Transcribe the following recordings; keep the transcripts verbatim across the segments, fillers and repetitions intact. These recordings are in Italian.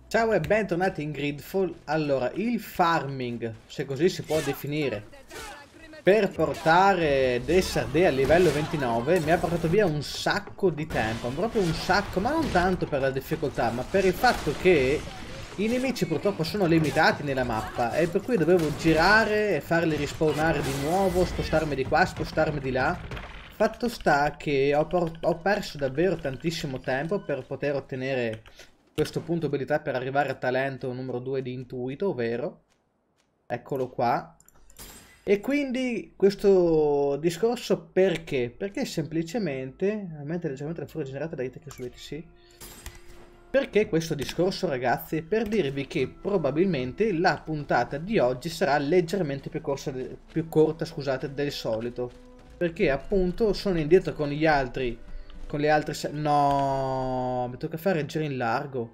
Ciao e bentornati in Gridfall. Allora, il farming, se così si può definire, per portare Deserde a livello ventinove mi ha portato via un sacco di tempo, proprio un sacco, ma non tanto per la difficoltà, ma per il fatto che i nemici purtroppo sono limitati nella mappa e per cui dovevo girare e farli rispawnare di nuovo, spostarmi di qua, spostarmi di là. Fatto sta che ho, ho perso davvero tantissimo tempo per poter ottenere questo punto abilità per arrivare a talento numero due di intuito, ovvero eccolo qua. E quindi questo discorso perché? Perché semplicemente, mente leggermente la furia generata dai tecnici sovietici, perché questo discorso, ragazzi? Per dirvi che probabilmente la puntata di oggi sarà leggermente più, corsa, più corta, scusate, del solito, perché appunto sono indietro con gli altri. Con le altre se... No, mi tocca fare il giro in largo.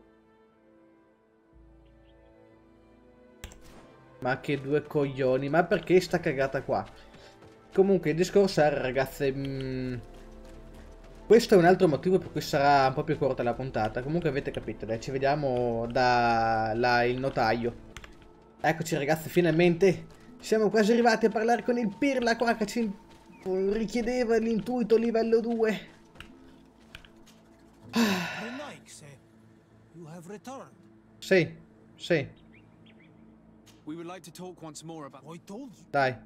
Ma che due coglioni. Ma perché sta cagata qua? Comunque il discorso era, ragazze... Mh, questo è un altro motivo per cui sarà un po' più corta la puntata. Comunque avete capito, dai. Ci vediamo da là il notaio. Eccoci, ragazzi, finalmente siamo quasi arrivati a parlare con il Pirla qua che ci richiedeva l'intuito livello due. Sì, sì. Dai.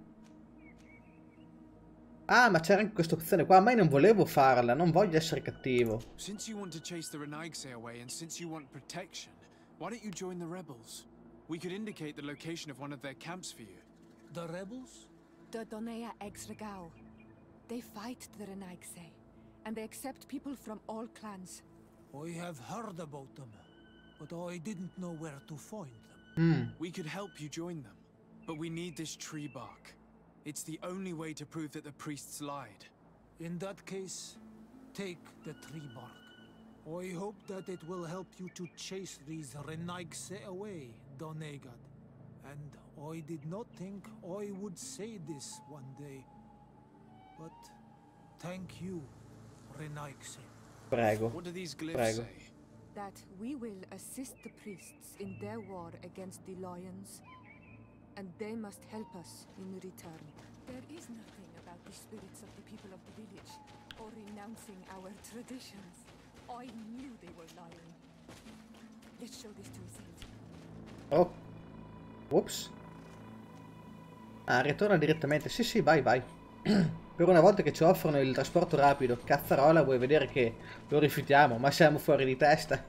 Ah, ma c'era anche questa opzione qua, ma io non volevo farla, non voglio essere cattivo. Since you want to chase the Renaigse away and since you want protection, why don't you join the rebels? We could indicate the location of one of their camps for you. The rebels? The Donea Exregao. They fight the Renaigse, and they accept people from all clans. I have heard about them, but I didn't know where to find them. Mm. We could help you join them, but we need this tree bark. It's the only way to prove that the priests lied. In that case, take the tree bark. I hope that it will help you to chase these Renaigse away, Donegad. And I did not think I would say this one day. But thank you, Renaigse. Prego. What do these glyphs Prego. say? That we will assist the priests in their war against the lions, and they must help us in return. There is nothing about the spirits of the people of the village, or renouncing our traditions. I knew they were lying. Let's show this to Isildur. Oh. Ups. Ah, ritorna direttamente. Sì, sì, vai, vai. Per una volta che ci offrono il trasporto rapido, cazzarola, vuoi vedere che lo rifiutiamo? Ma siamo fuori di testa.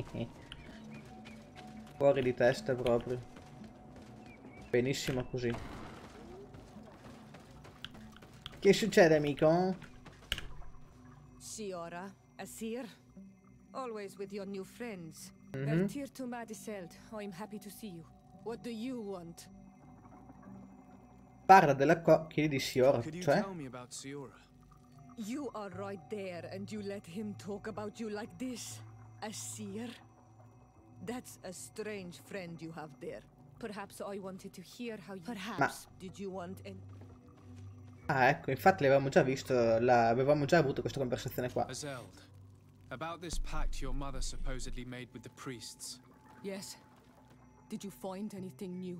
Fuori di testa proprio. Benissimo così. Che succede, amico? Siora, Asir, always with your new friends. Mm-hmm. Vertir to Madiseld, I'm happy to see you. What do you want? Parla della coppia di Siora, Could you cioè? tell me about Siora? You are right there, and you let him talk about you like this? Asir? That's a strange friend you have there. Perhaps I wanted to hear how you... Perhaps Ma... did you want an... Ah, ecco, infatti l'avevamo già visto, la... avevamo già avuto questa conversazione qua. Azeld, about this pact your mother supposedly made with the priests. Yes. Did you find anything new?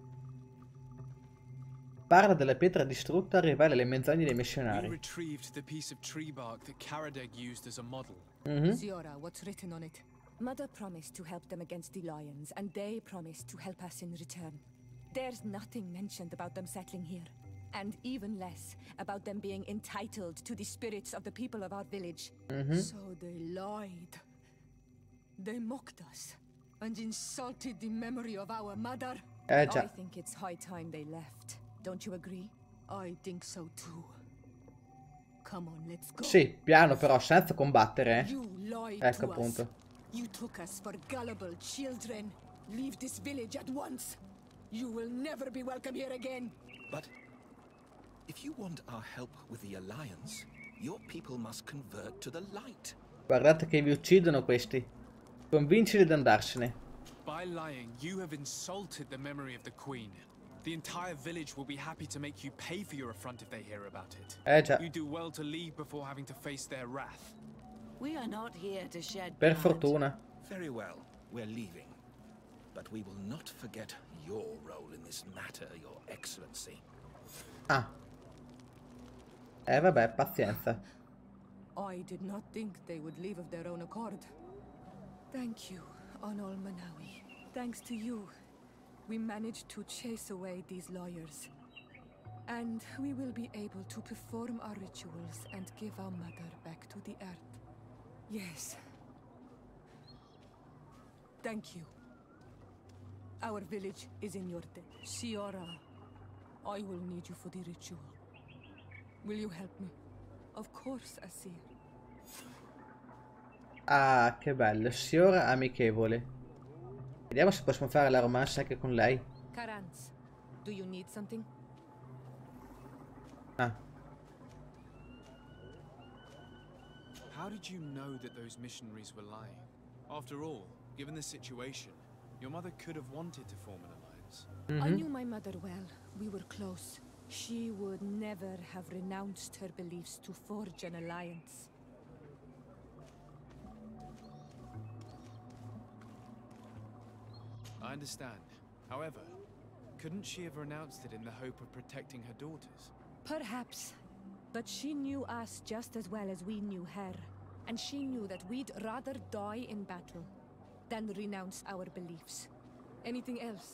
Parla della pietra distrutta, rivela le menzogne dei We missionari. retrieved the piece of tree bark that Karadeg used as a model. Mm-hmm. Siora, what's written on it? Mother promised to help them against the lions, and they promised to help us in return. There's nothing mentioned about them settling here, and even less about them being entitled to the spirits of the people of our village. Mm-hmm. So they lied. They mocked us, and insulted the memory of our mother. Eh già. I think it's high time they left. Don't you agree? I think so too. Come on, let's go. Sì, piano però, senza combattere, eh. You lied Ecco to appunto. us. You took us for gullible children. Leave this village at once. You will never be welcome here again. But if you want our help with the Alliance, your people must convert to the light. Guardate che vi uccidono questi. Convincili ad andarsene. By lying, you have insulted the memory of the Queen. The entire village will be happy to make you pay for your affront if they hear about it. Eh già. You do well to leave before having to face their wrath. We are not here to shed Per blood. fortuna. Very well, we're leaving. but we will not forget your role in this matter, Your Excellency. Ah. Eh vabbè, pazienza. I did not think they would leave of their own accord. Thank you, Onol Manawi. Thanks to you, we managed to chase away these lawyers. And we will be able to perform our rituals and give our mother back to the earth. Yes. Thank you. Our village is in your debt. Siora, I will need you for the ritual. Will you help me? Of course, Asir. Ah, che bello. Siora amichevole. Vediamo se possiamo fare la romanza anche con lei. Karans, do you need something? Ah. How did you know that those missionaries were lying? After all, given the situation, your mother could have wanted to form an alliance. Mm-hmm. I knew my mother well. We were close. She would never have renounced her beliefs to forge an alliance. I understand. However, couldn't she have renounced it in the hope of protecting her daughters? Perhaps. But she knew us just as well as we knew her. And she knew that we'd rather die in battle than renounce our beliefs. Anything else?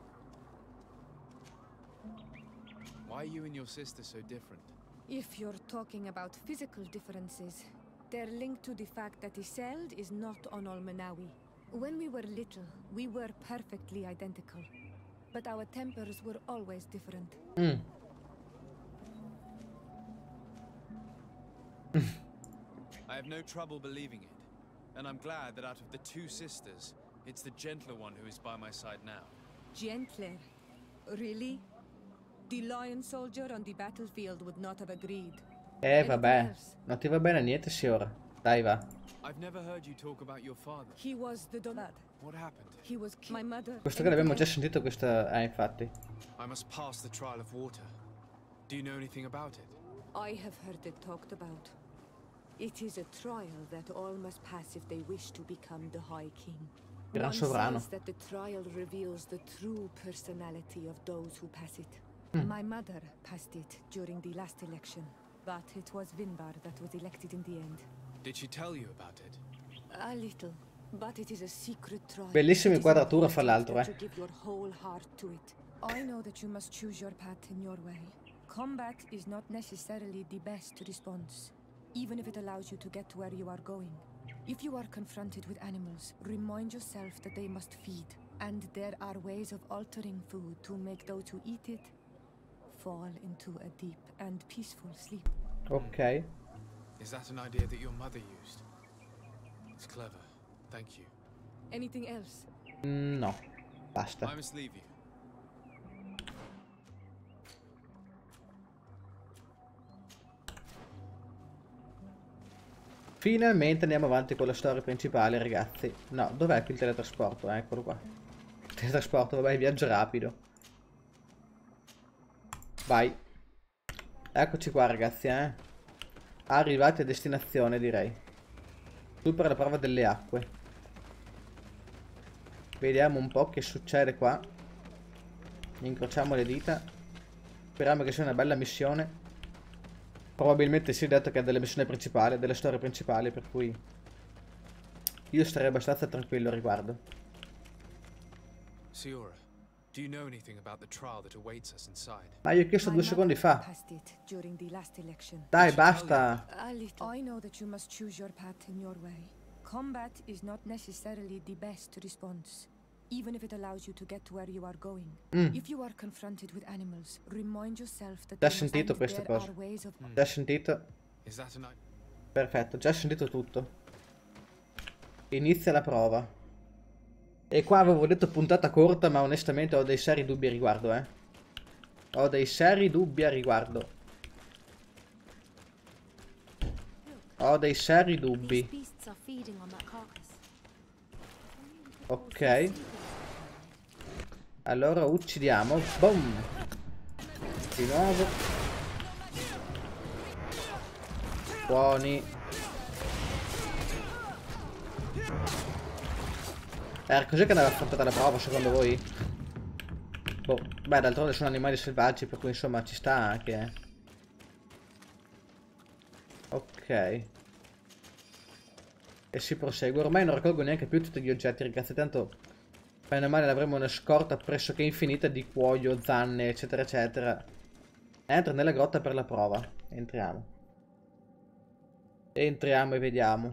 Why are you and your sister so different? If you're talking about physical differences, they're linked to the fact that Iseld is not Onol Manawi. When we were little, we were perfectly identical. But our tempers were always different. Mm. I have no trouble believing it. And I'm glad that out of the two sisters, it's the gentler one who is by my side now. Gentler? Really? The lion soldier on the battlefield would not have agreed. Eh vabbè, non ti va bene niente, Siora. Dai, va. I've never heard you talk about your father. He was the Dolad. What happened? He was my mother. Questo che l'abbiamo già sentito, questa... Eh, infatti. I must pass the trial of water. Do you know anything about it? I have heard it talked about. It is a trial that all must pass if they wish to become the High King. Gran One sovrano. says that the trial reveals the true personality of those who pass it. Mm. My mother passed it during the last election, but it was Vinbar that was elected in the end. Did she tell you about it? A little, but it is a secret trial. Bellissima It is inquadratura fra important l'altro, that eh. you give your whole heart to it. I know that you must choose your path in your way. Combat is not necessarily the best response, even if it allows you to get to where you are going. If you are confronted with animals, remind yourself that they must feed, and there are ways of altering food to make those who eat it fall into a deep and peaceful sleep. Ok. Is that an idea that your mother used? It's clever. Thank you. Anything else? Mm, no. Basta. I must leave you. Finalmente andiamo avanti con la storia principale, ragazzi. No, dov'è qui il teletrasporto? Eccolo qua. Il teletrasporto, vabbè, viaggio rapido. Vai. Eccoci qua, ragazzi, eh. Arrivati a destinazione, direi. Supera la prova delle acque. Vediamo un po' che succede qua. Incrociamo le dita. Speriamo che sia una bella missione. Probabilmente si è detto che è delle missioni principali, delle storie principali, per cui io starei abbastanza tranquillo a riguardo. Siora, do you know anything about the trial that awaits us inside? Ma io ho chiesto due secondi fa. Dai, basta. I know that you must choose your path in your way. Combat is not necessarily the best response, even if it allows you to get to where you are going. Mm. If you are confronted with animals, remind yourself that Già they must- sentito and queste there cose. are ways of- Già sentito. Is that an Perfetto, già sentito tutto. Inizia la prova. E qua avevo detto puntata corta, ma onestamente ho dei seri dubbi a riguardo, eh. Ho dei seri dubbi a riguardo. Ho dei seri dubbi. Ok. Allora uccidiamo. Boom. Di nuovo. Buoni. Eh, cos'è che andava affrontata la prova secondo voi? Boh, beh, d'altronde sono animali selvaggi, per cui insomma ci sta anche. eh. Ok. E si prosegue. Ormai non raccolgo neanche più tutti gli oggetti, ragazzi, tanto bene o male avremo una scorta pressoché infinita di cuoio, zanne, eccetera, eccetera. Entra nella grotta per la prova. Entriamo. Entriamo e vediamo.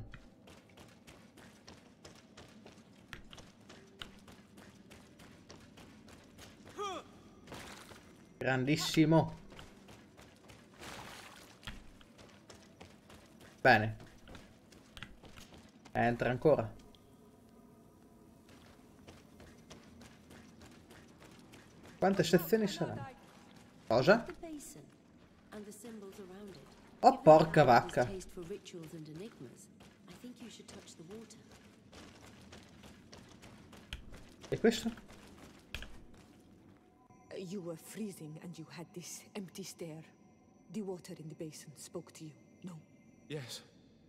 Grandissimo. Bene. Entra ancora. Quante sezioni saranno? Cosa? Oh, porca vacca. E questo? You were freezing and you had this empty stare. The water in the basin spoke to you, no? Yes.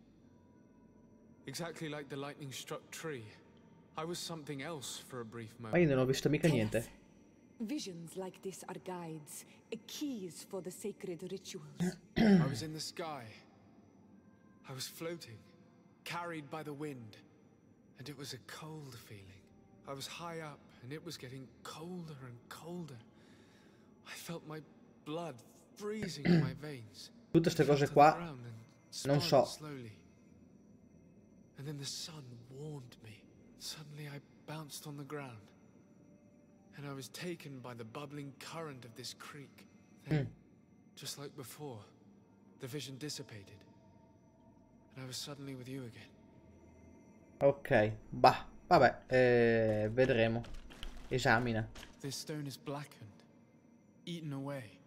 Exactly like the lightning-struck tree. I was something else for a brief Ma moment. io non ho visto mica Tell niente. us. Visions like this are guides, uh, keys for the sacred rituals. I was in the sky. I was floating, carried by the wind, and it was a cold feeling. I was high up, and it was getting colder and colder. I felt my blood freezing in my veins. Tutte queste I fell cose to the qua ground and non spun so. slowly. And then the sun warmed me. Suddenly I bounced on the ground. And I was taken by the bubbling current of this creek. Then, just like before, the vision dissipated. And I was suddenly with you again. Ok, bah, vabbè, eh, vedremo. Esamina. This stone is blackened, eaten away.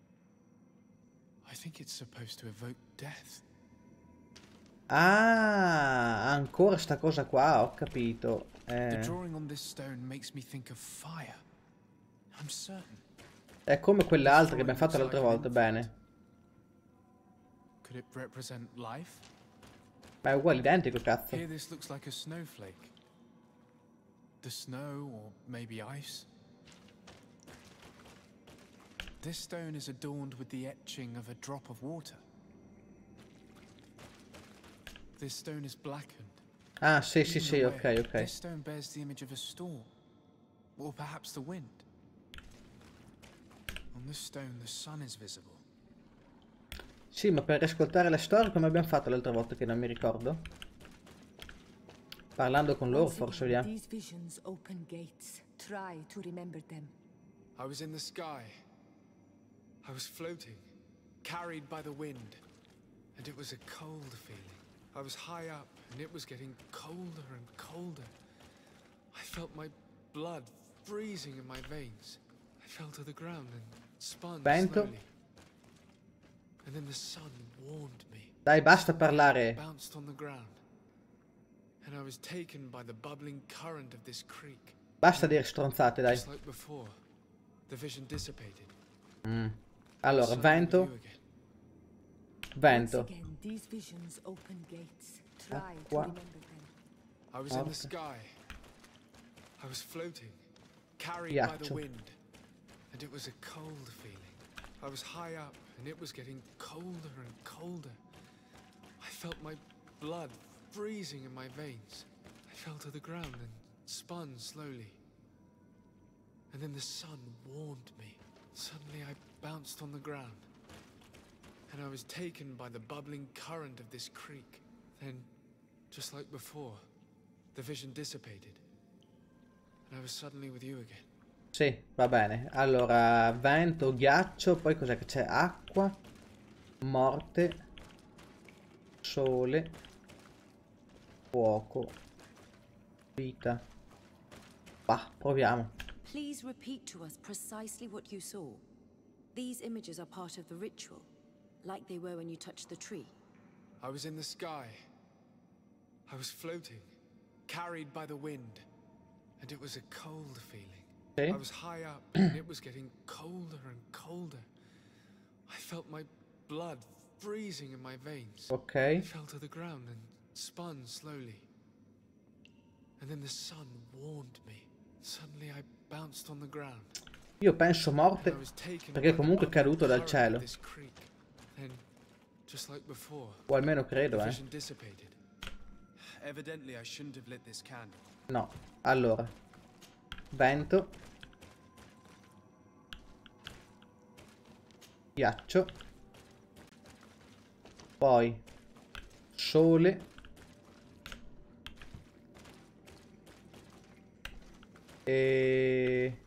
I think it's supposed to evoke death. Ah, ancora sta cosa qua, ho capito. The Eh, drawing on this stone makes me think of fire. I'm certain. è come quell'altra che abbiamo fatto l'altra volta, bene. Could it represent life? Ma è uguale, identico, cazzo. Here this looks like a snowflake. The snow, or maybe ice. This stone is adorned with the etching of a drop of water. This stone is blackened. Ah, sì, sì, eaten sì, away. ok, ok. This stone bears the image of a storm. Or perhaps the wind. On this stone the sun is visible. Sì, ma per riascoltare la storia come abbiamo fatto l'altra volta che non mi ricordo? Parlando con loro, Once forse, again, vediamo. these visions open gates. Try to remember them. I was in the sky. I was floating, carried by the wind. And it was a cold feeling. I was high up, and it was getting colder and colder. I felt my blood freezing in my veins. I fell to the ground and spun Vento. slowly. And then the sun warmed me. Dai, basta I parlare. bounced on the ground. And I was taken by the bubbling current of this creek. Basta dire stronzate, dai. Just like before, the vision dissipated. Allora, Suddenly vento, you again. vento. Once again, these visions open gates. Try to Acqua. remember them. I was in the Forte. sky. I was floating, carried by the Ghiaccio. wind. And it was a cold feeling. I was high up, and it was getting colder and colder. I felt my blood freezing in my veins. I fell to the ground and spun slowly. And then the sun warmed me. Suddenly I bounced on the ground. And I was taken by the bubbling current of this creek. Then, just like before, the vision dissipated. And I was suddenly with you again. Sì, va bene. Allora, vento, ghiaccio, poi cos'è che c'è? Acqua, morte, sole, fuoco, vita. Bah, proviamo. Please repeat to us precisely what you saw. These images are part of the ritual, like they were when you touched the tree. I was in the sky. I was floating, carried by the wind. And it was a cold feeling. Sì. I was high up, and it was getting colder and colder. I felt my blood freezing in my veins. I Ok. fell to the ground and spun slowly. And then the sun warned me. Suddenly I bounced on the ground. Io penso morte perché comunque è caduto dal cielo. Then, just like before, O almeno credo, the eh. vision dissipated. Evidently I shouldn't have lit this candle. No. Allora. Vento. Ghiaccio. Poi. Sole. E...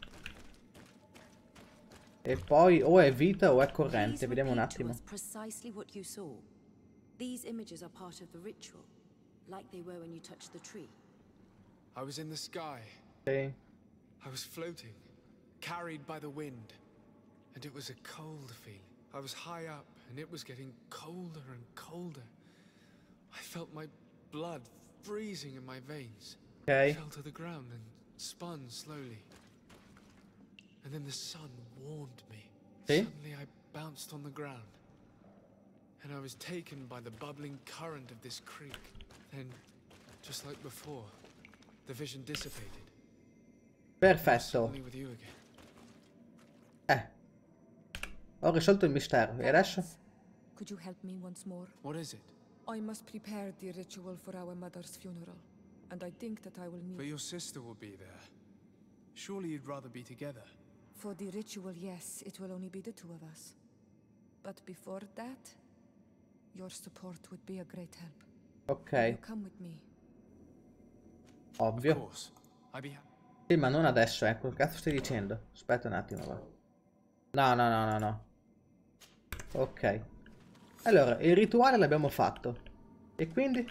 E poi o è vita o è corrente. Vediamo un attimo. Precisely what you saw. These images are part of the ritual, like they were when you touched the tree. I was in the sky. Sì. I was floating, carried by the wind. And it was a cold feeling. I was high up, and it was getting colder and colder. I felt my blood freezing in my veins. I Ok. fell to the ground and spun slowly. And then the sun warmed me. Sì. Suddenly I bounced on the ground. And I was taken by the bubbling current of this creek. Then, just like before, the vision dissipated. Perfetto. Suddenly with you again. Eh. Ho risolto il mistero. E adesso? Could you help me once more? What is it? I must prepare the ritual for our mother's funeral, and I think that I will need... But your sister will be there. Surely you'd rather be together. For the ritual, yes, it will only be the two of us. But before that, your support would be a great help. Ok. Will you come with me? Of Ovvio. course. I'd be happy. Sì, ma non adesso, ecco. Che cazzo stai dicendo? Aspetta un attimo, va. No, no, no, no, no. Ok. Allora, il rituale l'abbiamo fatto. E quindi?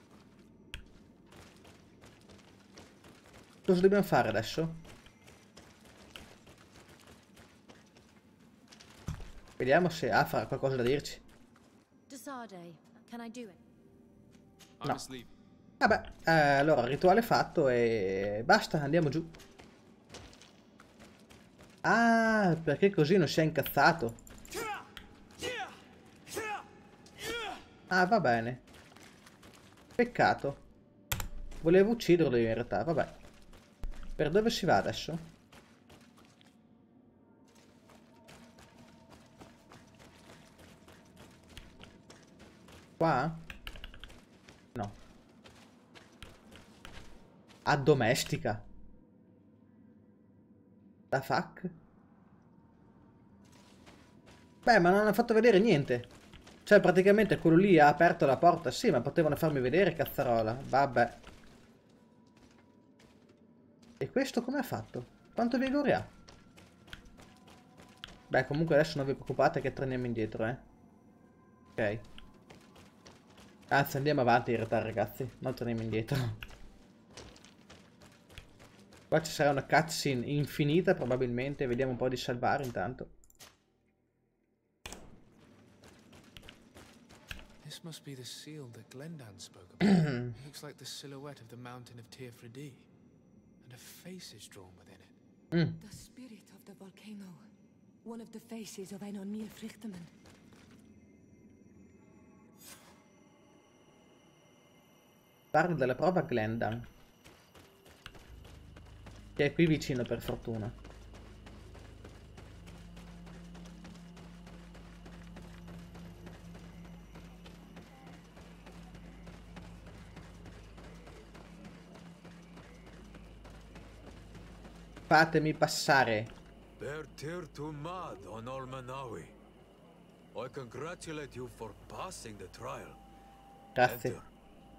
Cosa dobbiamo fare adesso? Vediamo se Afra ha qualcosa da dirci. Desade, can I do it? I No. must leave. Vabbè, eh, allora, il rituale è fatto e basta, andiamo giù. Ah, perché così non si è incazzato. Ah, va bene. Peccato. Volevo ucciderlo io in realtà, vabbè. Per dove si va adesso? Qua? No. Addomestica. Da fuck? Beh, ma non ha fatto vedere niente. Cioè, praticamente quello lì ha aperto la porta. Sì, ma potevano farmi vedere, cazzarola. Vabbè. E questo come ha fatto? Quanto vigore ha? Beh, comunque adesso non vi preoccupate che torniamo indietro, eh. Ok. Anzi, andiamo avanti in realtà, ragazzi. Non torniamo indietro. Qua ci sarà una cutscene infinita, probabilmente. Vediamo un po' di salvare intanto. This must be the seal that Glendan spoke about. It looks like the silhouette of the mountain of Tearfredi. And a face is drawn within it. Mm. The spirit of the volcano. One of the faces of Einonmir Frichtemann. Parlo della prova Glendan. Che è qui vicino per fortuna. Fatemi passare. Bear tear to mad on Almanawi. I congratulate you for passing the trial. Grazie. Enter.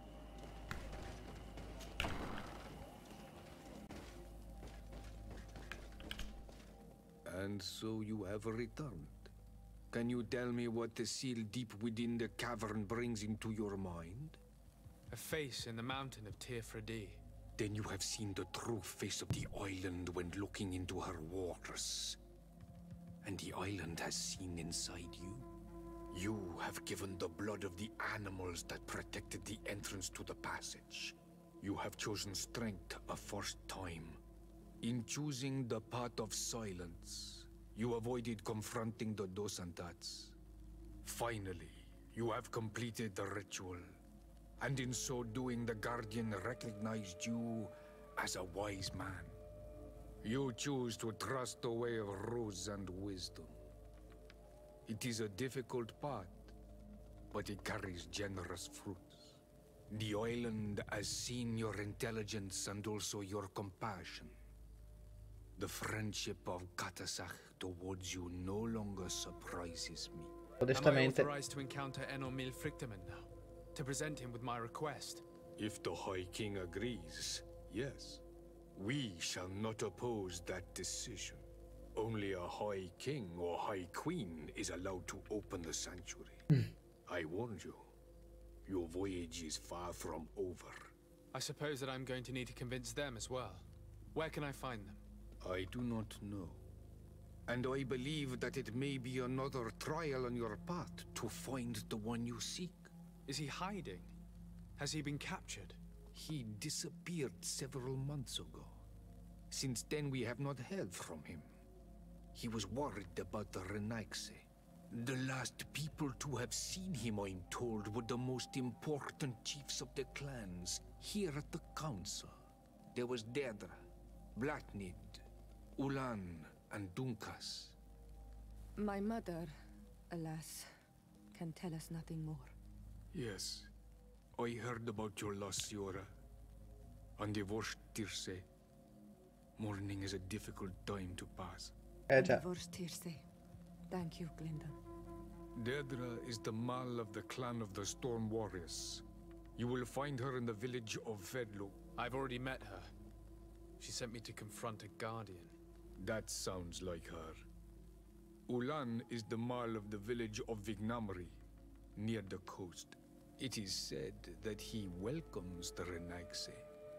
And so you have returned. Can you tell me what the seal deep within the cavern brings into your mind? A face in the mountain of Tearfredi. Then you have seen the true face of the island when looking into her waters. And the island has seen inside you. You have given the blood of the animals that protected the entrance to the passage. You have chosen strength a first time. In choosing the path of silence, you avoided confronting the Dosantats. Finally, you have completed the ritual. And in so doing, the Guardian recognized you as a wise man. You choose to trust the way of rules and wisdom. It is a difficult path, but it carries generous fruits. The island has seen your intelligence and also your compassion. The friendship of Katasach towards you no longer surprises me. Am I authorized to encounter Enomil Frichtemann now? To present him with my request? If the High King agrees, yes. We shall not oppose that decision. Only a High King or High Queen is allowed to open the sanctuary. I warned you. Your voyage is far from over. I suppose that I'm going to need to convince them as well. Where can I find them? I do not know. And I believe that it may be another trial on your path to find the one you seek. Is he hiding? Has he been captured? He disappeared several months ago. Since then we have not heard from him. He was worried about the Renaigse. The last people to have seen him, I'm told, were the most important chiefs of the clans here at the council. There was Deirdre, Blatnid, Ulan, and Dunkas. My mother, alas, can tell us nothing more. Yes, I heard about your loss, Siora. On the Vorst Tirse. Mourning is a difficult time to pass. Eh già. Thank you, Glindan. Deirdre is the Mal of the clan of the Storm Warriors. You will find her in the village of Vedlo. I've already met her. She sent me to confront a Guardian. That sounds like her. Ulan is the Mal of the village of Vignamri, near the coast. It is said that he welcomes the Renaigse.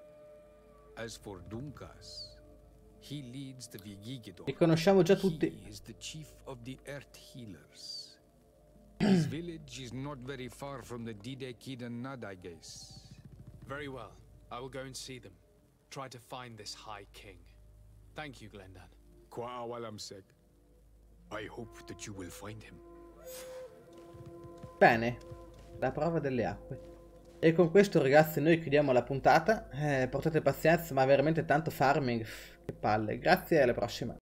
As for Dunkas, he leads the Vigigidor. Li conosciamo già tutti. He is the chief of the Earth Healers. His village is not very far from the Didekid and Nadages. Very well. I will go and see them. Try to find this High King. Thank you, Glendan. Qua Walamsek. I hope that you will find him. Bene, la prova delle acque. E con questo, ragazzi, noi chiudiamo la puntata. Eh, portate pazienza, ma veramente tanto farming. Che palle. Grazie e alla prossima.